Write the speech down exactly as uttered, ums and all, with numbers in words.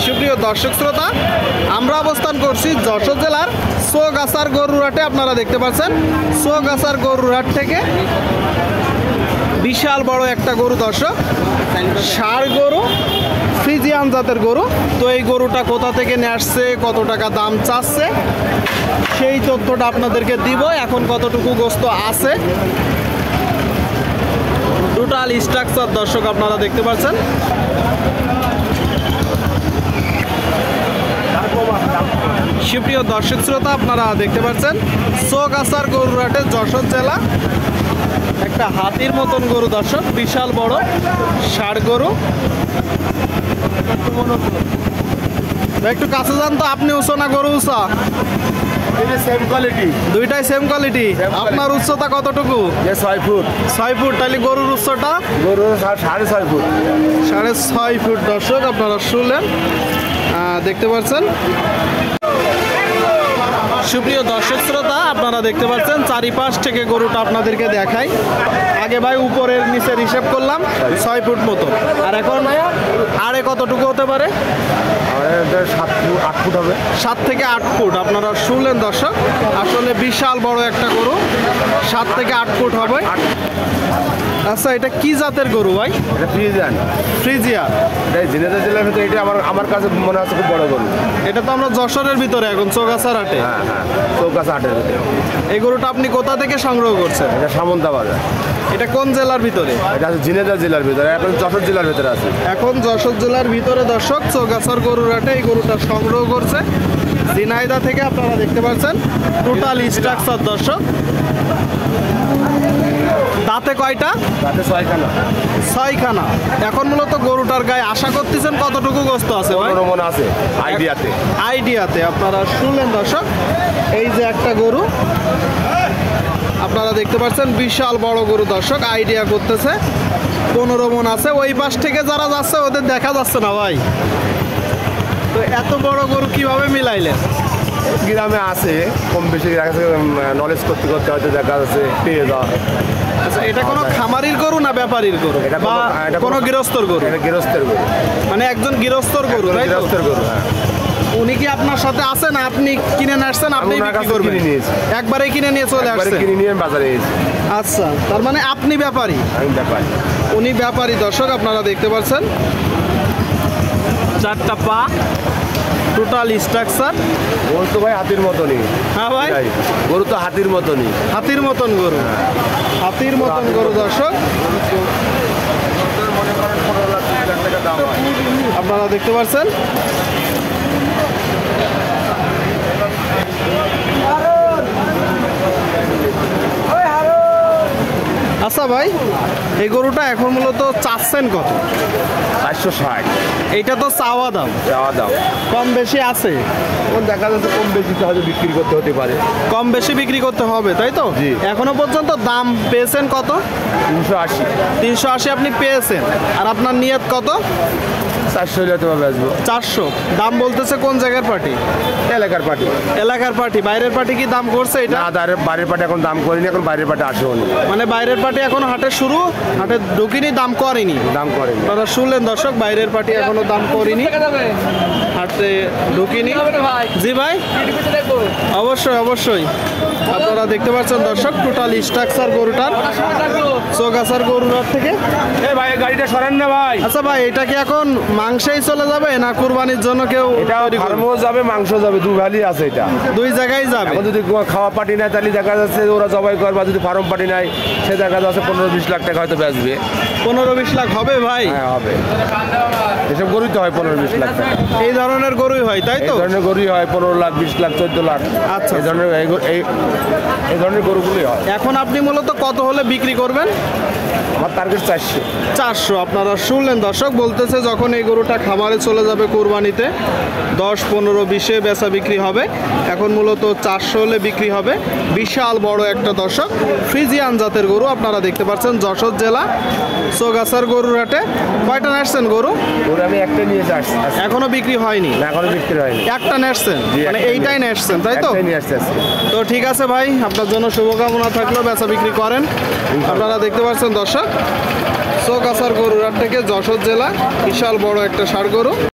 সুপ্রিয় দর্শক শ্রোতা, আমরা অবস্থান করছি যশোর জেলার চৌগাছার গরুর হাটে। আপনারা দেখতে পাচ্ছেন চৌগাছার গরুর হাট থেকে বিশাল বড় একটা গরু দর্শক, ষাঁড় গরু, ফ্রিজিয়ান জাতের গরু। তো এই গরুটা কোথা থেকে নিয়ে আসছে, কত টাকা দাম চাচ্ছে, সেই তথ্যটা আপনাদেরকে দিব। এখন কতটুকু গোস্ত আছে, টোটাল স্ট্রাকচার দর্শক আপনারা দেখতে পাচ্ছেন। সুপ্রিয় দর্শক শ্রোতা, আপনারা দেখতে পাচ্ছেন চৌগাছার গরুর হাটে, যশোর জেলা। একটা হাতির মতন গরু দর্শক, বিশাল বড় ষাঁড় গরু। একটু কাছে যান তো, আপনি উঁচু না গরু উঁচা? সেম কোয়ালিটি, দুইটাই সেম কোয়ালিটি। আপনার উচ্চতা কতটুকু? ছয় ফুট। ছয় ফুট। তাহলে গরুর উচ্চতা গরু সাড়ে ছয় ফুট। সাড়ে ছয় ফুট দর্শক আপনারা শুনলেন, দেখতে পাচ্ছেন। সুপ্রিয় দর্শক শ্রোতা, আপনারা দেখতে পাচ্ছেন চারিপাশ থেকে গরুটা আপনাদেরকে দেখাই। আগে ভাই উপরের নিচের হিসাব করলাম ছয় ফুট মতো, আর এখন আড়ে কতটুকু হতে পারে? সাত ফুট আট ফুট হবে। সাত থেকে আট ফুট আপনারা শুনলেন দর্শক। আসলে বিশাল বড় একটা গরু, সাত থেকে আট ফুট হবে। আচ্ছা, এটা কি জাতের গরু ভাই? এটা ফ্রিজিয়ান। ফ্রিজিয়ান, এই ঝিনাইদহ জেলার ভিতরে এটা আমার আমার কাছে মনে হচ্ছে খুব বড় গরু। এটা তো আমরা যশোরের ভিতরে, এখন চৌগাছার হাটে। হ্যাঁ হ্যাঁ, চৌগাছা হাটের ভিতরে। এই গরুটা আপনি কোথা থেকে সংগ্রহ করছেন? এটা সামন্তাবাজার। এটা কোন জেলার ভিতরে? এটা আছে ঝিনাইদহ জেলার ভিতরে, এখন যশোর জেলার ভিতরে আছে। এখন যশোর জেলার ভিতরে দর্শক, চৌগাছার গরুর হাটে এই গরুটা সংগ্রহ করছে ঝিনাইদহ থেকে। আপনারা দেখতে পাচ্ছেন টোটাল স্ট্রাকচার দর্শক। দাঁতে কয়টা? দাঁতে ছয়খানা। ছয়খানা। এখন মূলত গরুটার গায়ে আশা করতেছেন কতটুকু গোস্ত আছে ভাই? মনে আছে আইডিয়াতে। আইডিয়াতে আপনারা শুনলেন দর্শক। এই যে একটা গরু আপনারা দেখতে পাচ্ছেন, বিশাল বড় গরু দর্শক। আইডিয়া করতেছে পনেরো মন আছে। ওই পাশ থেকে যারা যাচ্ছে ওদের দেখা যাচ্ছে না ভাই। তো এত বড় গরু কিভাবে মিলাইলেন? গ্রামে আছে কম বেশি নলেজ করতে করতে হয়তো দেখা যাচ্ছে পেয়ে যাওয়া। আচ্ছা, এটা কোনো খামারির গরু না ব্যাপারীর গরু? এটা বা কোনো গৃহস্থর গরু? এটা গৃহস্থের গরু। মানে একজন গৃহস্থর গরু, তাই তো? গৃহস্থের গরু, হ্যাঁ। উনি কি আপনার সাথে আছেন? আপনি কিনে আসছেন, আপনি বিক্রি করবেন? কিনে নিয়েছি, একবারে কিনে নিয়ে চলে আসছেন? কিনে নিয়ে বাজারে এসেছি। আচ্ছা, তার মানে আপনি ব্যাপারী? আমি ব্যাপারী। উনি ব্যাপারী দর্শক আপনারা দেখতে পাচ্ছেন। চারটা পা, টোটাল স্ট্রাকচার। গরু তো ভাই হাতির মতনই। হ্যাঁ ভাই, গরু তো হাতির মতনই। হাতির মতন গরু, হাতির মতন গরু দর্শক আপনারা দেখতে পাচ্ছেন। আচ্ছা ভাই, এই গরুটা এখন মূলত চাচ্ছেন কত? চারশো ষাট। এইটা তো চাওয়া দাম। চাওয়া দাম কম বেশি আছে? দেখা যাচ্ছে কম বেশি হয়তো বিক্রি করতে হতে পারে। কম বেশি বিক্রি করতে হবে, তাই তো? জি। এখনো পর্যন্ত দাম পেয়েছেন কত? তিনশো আশি। তিনশো আশি আপনি পেয়েছেন, আর আপনার নিয়ত কত? চারশো হলে তোমার বেচবো। চারশো দাম বলতেছে। কোন জায়গার পার্টি? এলাকার পার্টি। এলাকার পার্টি। বাইরের পার্টি কি দাম করছে এটা? না, বাইরের পার্টি এখন দাম করেনি, এখন বাইরের পার্টি আসেও নি। মানে বাইরের পার্টি এখন হাটে শুরু, হাটে ঢুকিনি, দাম করেনি। দাম করেনি। আপনারা শুনলেন দর্শক, বাইরের পার্টি এখনো দাম করেনি, হাটে ঢুকিনি। জি ভাই, অবশ্যই অবশ্যই। আপনারা দেখতে পাচ্ছেন দর্শক, টোটাল স্ট্রাকচার গরুটার চৌগাছার গরুর হাট থেকে। এই ভাই গাড়িটা সরেন না ভাই। আচ্ছা ভাই, এটা কি এখন মাংসেই চলে যাবে না কুরবানির জন্য কেউ? এটা ফার্মও যাবে, মাংস যাবে, দু ভ্যালি আছে। এটা দুই জায়গায় যাবে। এখন যদি খাওয়া পার্টি নেয় তাহলে দেখা যাচ্ছে ওরা জবাই করবে, যদি ফার্ম পার্টি নেয় সে দেখা যাচ্ছে পনেরো বিশ লাখ টাকা হয়তো বেচবে। পনেরো বিশ লাখ হবে ভাই? হ্যাঁ হবে, এসব গরুই তো হয় পনেরো বিশ লাখ টাকা। এই ধরনের গরুই হয়, তাই তো? এই ধরনের গরুই হয় পনেরো লাখ, বিশ লাখ, চোদ্দ লাখ। আচ্ছা, এই ধরনের এই এই ধরনের গরুগুলোই হয়। এখন আপনি মূলত কত হলে বিক্রি করবেন? আমার টার্গেট চারশো। চারশো আপনারা শুনলেন দর্শক, বলতেছে যখন এই গরুটা খামারে চলে যাবে কোরবানিতে দশ পনেরো বিশে বেচা বিক্রি হবে। এখন মূলত চারশো হলে বিক্রি হবে। বিশাল বড় একটা দর্শক ফ্রিজিয়ান জাতের গরু আপনারা দেখতে পাচ্ছেন, যশোর জেলা চৌগাছার গরুর হাটে। কয়টা নেসছেন গরু? গরু আমি একটা নিয়ে আসছি, এখনো বিক্রি হয়নি? এখনো বিক্রি হয়নি। একটা নেসছেন, মানে এইটাই নেসছেন, তাই তো? নিয়ে আসছি। তো ঠিক আছে ভাই, আপনার জন্য শুভকামনা থাকলো, বেচা বিক্রি করেন। আপনারা দেখতে পাচ্ছেন দর্শক, চৌগাছার গরুর হাট থেকে যশোর জেলা, বিশাল বড় একটা ষাঁড় গরু।